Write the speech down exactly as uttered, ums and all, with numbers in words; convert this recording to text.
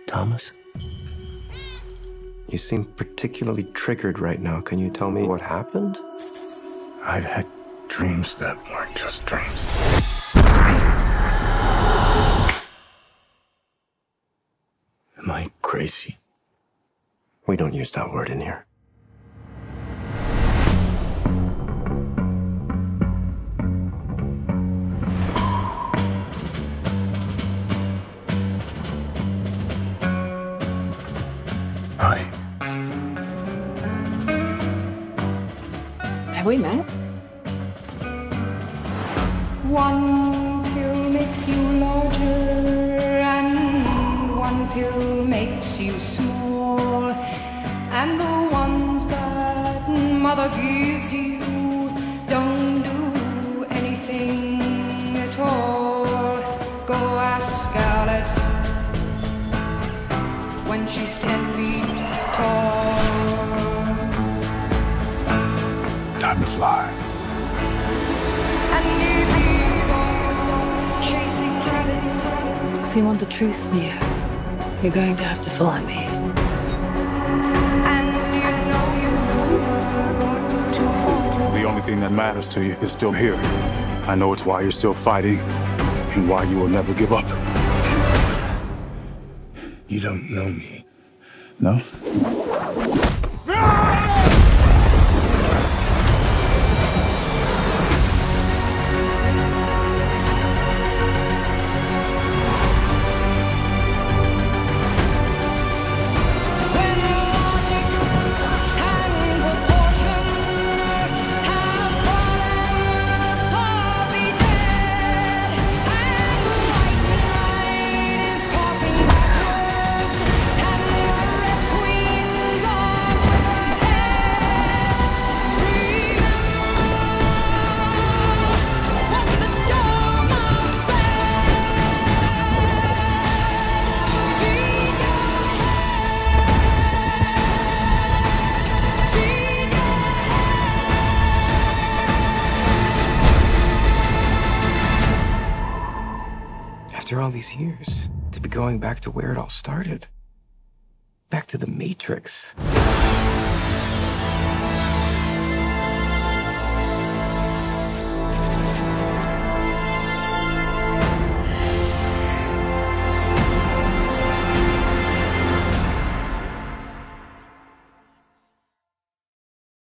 Thomas? You seem particularly triggered right now. Can you tell me what happened? I've had dreams that weren't just dreams. Am I crazy? We don't use that word in here. Hi. Have we met? One pill makes you larger and one pill makes you small, and the ones that mother gives you don't do anything at all. Go ask Alice when she's ten feet tall. Time to fly. And if you go chasing rabbits, If you want the truth, Neo, you're going to have to follow me. and you know you're going to fall. The only thing that matters to you is still here. I know it's why you're still fighting and why you will never give up. You don't know me. No? After all these years, to be going back to where it all started. Back to the Matrix.